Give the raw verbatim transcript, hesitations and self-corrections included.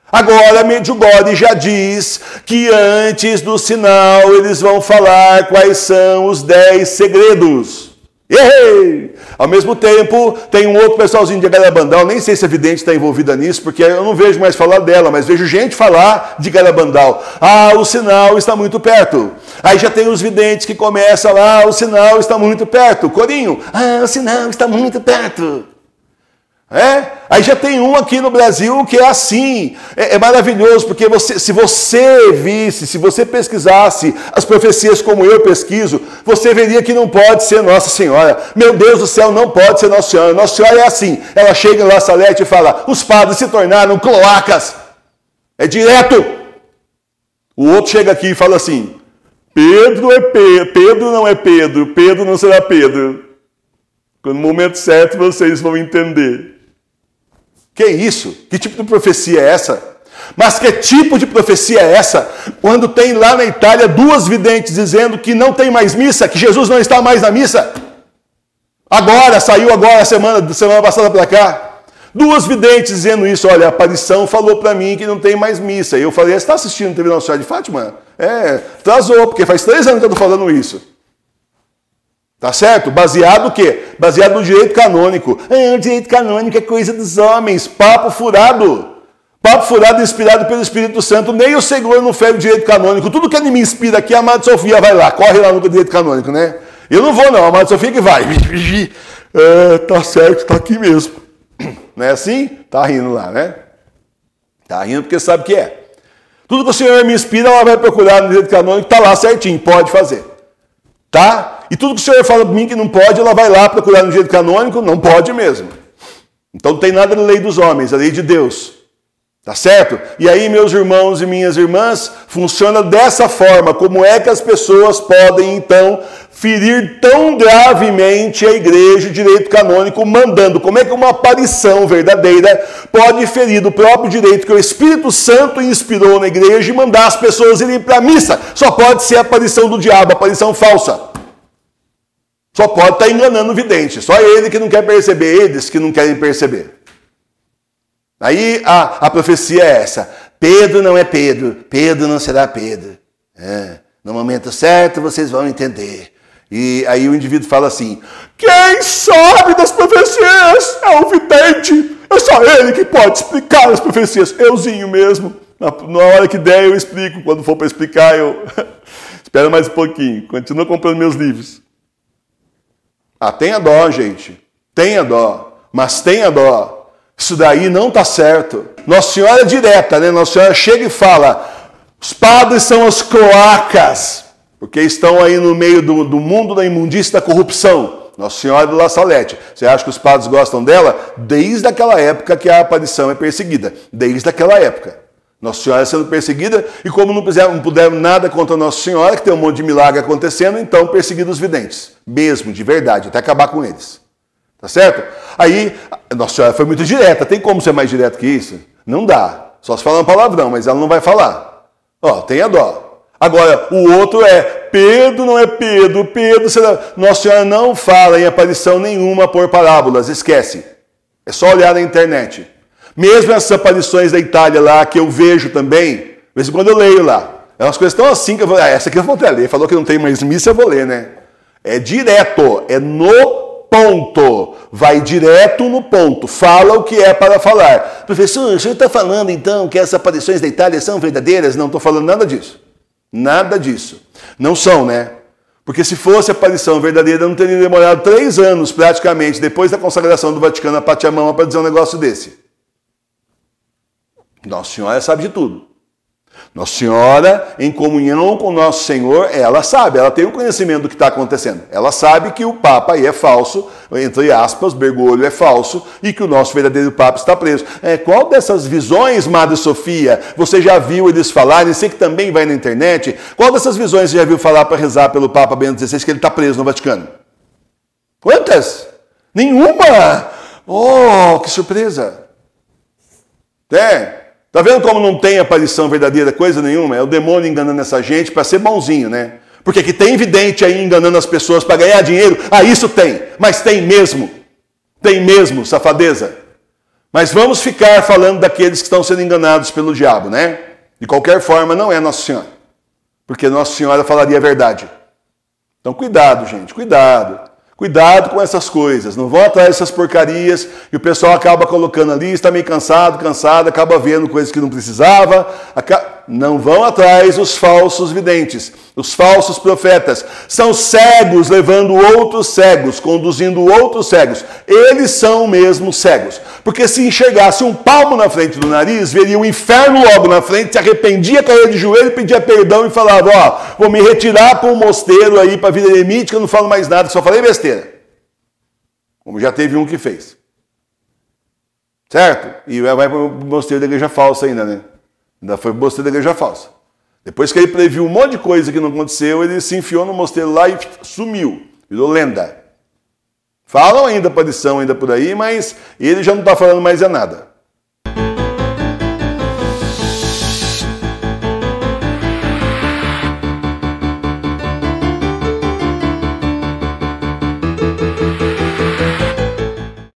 Agora Medjugorje já diz que antes do sinal eles vão falar quais são os dez segredos. Ei! Ao mesmo tempo, tem um outro pessoalzinho de Garabandal, nem sei se a vidente está envolvida nisso, porque eu não vejo mais falar dela, mas vejo gente falar de Garabandal. Ah, o sinal está muito perto. Aí já tem os videntes que começam lá, ah, o sinal está muito perto. Corinho, ah, o sinal está muito perto. É? Aí já tem um aqui no Brasil que é assim, é, é maravilhoso, porque você, se você visse, se você pesquisasse as profecias como eu pesquiso, você veria que não pode ser Nossa Senhora. Meu Deus do céu, não pode ser Nossa Senhora. Nossa Senhora é assim, ela chega em La Salete e fala, os padres se tornaram cloacas. É direto. O outro chega aqui e fala assim, Pedro é Pedro, Pedro não é Pedro, Pedro não será Pedro. No momento certo vocês vão entender. Que isso? Que tipo de profecia é essa? Mas que tipo de profecia é essa? Quando tem lá na Itália duas videntes dizendo que não tem mais missa, que Jesus não está mais na missa. Agora, saiu agora, semana, semana passada para cá. Duas videntes dizendo isso, olha, a aparição falou para mim que não tem mais missa. E eu falei, você está assistindo T V Nossa Senhora de Fátima? É, atrasou, porque faz três anos que eu estou falando isso. Tá certo? Baseado no quê? Baseado no direito canônico. Ah, o direito canônico é coisa dos homens. Papo furado. Papo furado inspirado pelo Espírito Santo. Nem o Senhor não fere o direito canônico. Tudo que ele me inspira aqui, a Amada Sofia vai lá. Corre lá no direito canônico, né? Eu não vou não, a Amada Sofia que vai. É, tá certo, tá aqui mesmo. Não é assim? Tá rindo lá, né? Tá rindo porque sabe que é. Tudo que o Senhor me inspira, ela vai procurar no direito canônico. Tá lá certinho, pode fazer. Tá? E tudo que o Senhor fala para mim que não pode, ela vai lá procurar no direito canônico, não pode mesmo. Então não tem nada na lei dos homens, a lei de Deus. Tá certo? E aí, meus irmãos e minhas irmãs, funciona dessa forma. Como é que as pessoas podem, então, ferir tão gravemente a igreja, o direito canônico, mandando? Como é que uma aparição verdadeira pode ferir o próprio direito que o Espírito Santo inspirou na igreja e mandar as pessoas irem para a missa? Só pode ser a aparição do diabo, a aparição falsa. Só pode estar enganando o vidente. Só ele que não quer perceber, eles que não querem perceber. Aí a, a profecia é essa. Pedro não é Pedro. Pedro não será Pedro. É, no momento certo vocês vão entender. E aí o indivíduo fala assim, quem sabe das profecias é o vidente. É só ele que pode explicar as profecias. Euzinho mesmo. Na, na hora que der eu explico. Quando for para explicar eu... Espera mais um pouquinho. Continua comprando meus livros. Ah, tenha dó, gente. Tenha dó. Mas tenha dó. Isso daí não está certo. Nossa Senhora é direta, né? Nossa Senhora chega e fala, os padres são as cloacas, porque estão aí no meio do, do mundo da imundícia da corrupção. Nossa Senhora do La Salete. Você acha que os padres gostam dela? Desde aquela época que a aparição é perseguida. Desde aquela época. Nossa Senhora sendo perseguida, e como não puderam, não puderam nada contra Nossa Senhora, que tem um monte de milagre acontecendo, então perseguiram os videntes. Mesmo, de verdade, até acabar com eles. Tá certo? Aí, Nossa Senhora foi muito direta. Tem como ser mais direto que isso? Não dá. Só se falar um palavrão, mas ela não vai falar. Ó, tenha dó. Agora, o outro é, Pedro não é Pedro, Pedro será... Nossa Senhora não fala em aparição nenhuma por parábolas, esquece. É só olhar na internet. Mesmo essas aparições da Itália lá, que eu vejo também, de vez em quando eu leio lá. É umas coisas tão assim que eu vou... Ah, essa aqui eu vou até ler. Falou que não tem mais missa, eu vou ler, né? É direto, é no ponto, vai direto no ponto, fala o que é para falar. Professor, o senhor está falando então que essas aparições da Itália são verdadeiras? Não estou falando nada disso. Nada disso. Não são, né? Porque se fosse aparição verdadeira, não teria demorado três anos praticamente, depois da consagração do Vaticano a Pachamama, para dizer um negócio desse. Nossa Senhora sabe de tudo. Nossa Senhora, em comunhão com Nosso Senhor, ela sabe, ela tem o conhecimento do que está acontecendo. Ela sabe que o Papa aí é falso, entre aspas, Bergoglio é falso, e que o nosso verdadeiro Papa está preso. É, qual dessas visões, Madre Sofia, você já viu eles falarem? Você que também vai na internet, qual dessas visões você já viu falar para rezar pelo Papa Bento dezesseis que ele está preso no Vaticano? Quantas? Nenhuma! Oh, que surpresa! É. Tá vendo como não tem aparição verdadeira coisa nenhuma? É o demônio enganando essa gente para ser bonzinho, né? Porque que tem vidente aí enganando as pessoas para ganhar dinheiro, ah, isso tem, mas tem mesmo. Tem mesmo, safadeza. Mas vamos ficar falando daqueles que estão sendo enganados pelo diabo, né? De qualquer forma, não é Nossa Senhora. Porque Nossa Senhora falaria a verdade. Então, cuidado, gente, cuidado. Cuidado com essas coisas. Não vão atrás dessas porcarias e o pessoal acaba colocando ali, está meio cansado, cansado, acaba vendo coisas que não precisava. Acaba... Não vão atrás os falsos videntes, os falsos profetas. São cegos levando outros cegos, conduzindo outros cegos. Eles são mesmo cegos. Porque se enxergasse um palmo na frente do nariz, veria o inferno logo na frente, se arrependia, caía de joelho, pedia perdão e falava, ó, vou me retirar para um mosteiro aí, para a vida eremítica, eu não falo mais nada, só falei besteira. Como já teve um que fez. Certo? E vai para o mosteiro da igreja falsa ainda, né? Ainda foi para o mosteiro da igreja falsa. Depois que ele previu um monte de coisa que não aconteceu, ele se enfiou no mosteiro lá e sumiu. Virou lenda. Falam ainda aparição ainda por aí, mas ele já não está falando mais é nada.